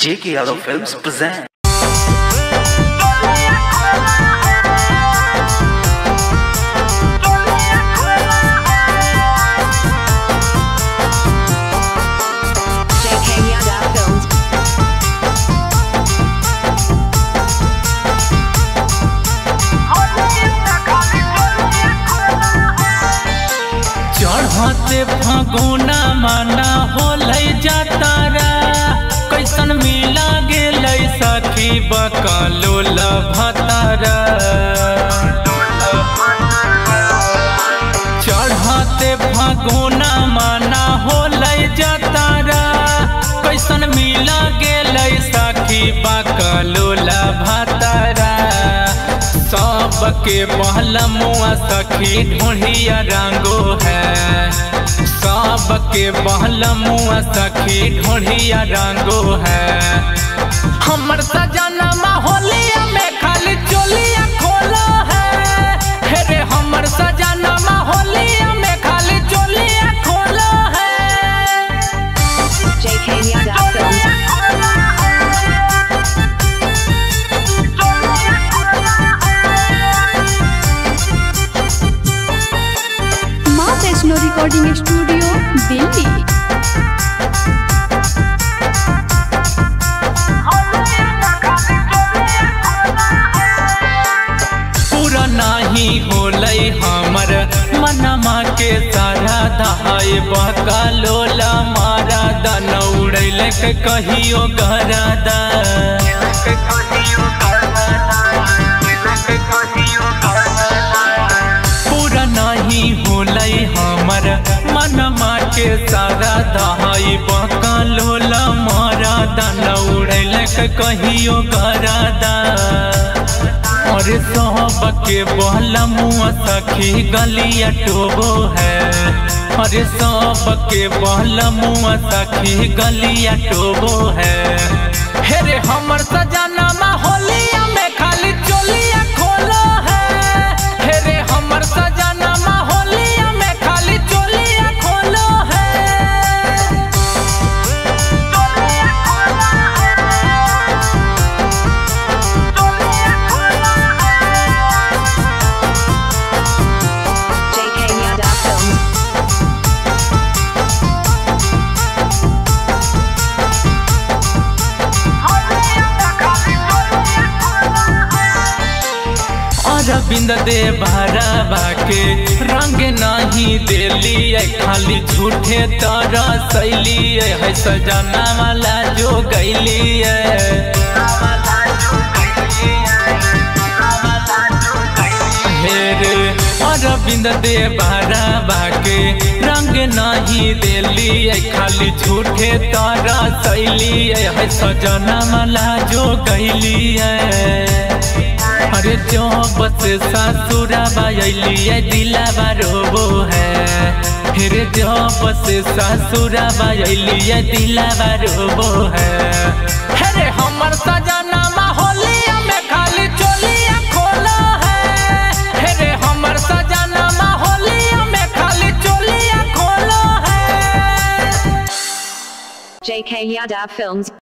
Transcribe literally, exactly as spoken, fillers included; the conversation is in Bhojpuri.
J K Yadav Films present. चढ़ते फगुना माना होलै जातारा कैसन मिला गेलै सखी बकलोल भतारा। चढ़ते फगुना माना होलै जातारा कैसन मिला गेलै सखी बकलोल भतारा। सबके पहला मुआ सखी ढूंढिया रंगो है, सबके पहला मुआ सखी ढूंढिया रंगो है। हमर सजना होलिया में खाली चोलिया खोलो है, हे रे हमर सजना होलिया में खाली चोलिया खोलो है। J K Yadav Films. Vaishno recording studio Delhi. पूरा नाही होलै हमर मनमा के सारा दहाय बकलोला मारा दन उड़ैल कहियो गरादा। पूरा नहीं होलै हमर मनमा के सारा दहाई बकलोला मारा दन उड़ैल कहियो गरादा। और सबके बहला मुआ सखी गलिया टोबो है, और सबके बहला मुआ सखी गलिया टोबो है। हे रे हमर सजना होलिया में खाली चोलिया खोलो है, हे रे हमर सजना होलिया में खाली चोलिया खोलो है। J K Yadav Films. Arvind दे भरावा के रंग नहीं देली खाली झूठे तरह सैली है सजना वाला जो गैली हेरे। अरविंद दे भरावा के रंग नहीं देली खाली झूठे तरह सैली है सजना वाला जो गैली है। अरे जो बस सासुरा बायलिए दिलावा रोबो है, फिर जो बस सासुरा बायलिए दिलावा रोबो है। अरे हमर सजना होलिया में खाली चोलिया खोलो है, अरे हमर सजना होलिया में खाली चोलिया खोलो है। J K Yadav Films.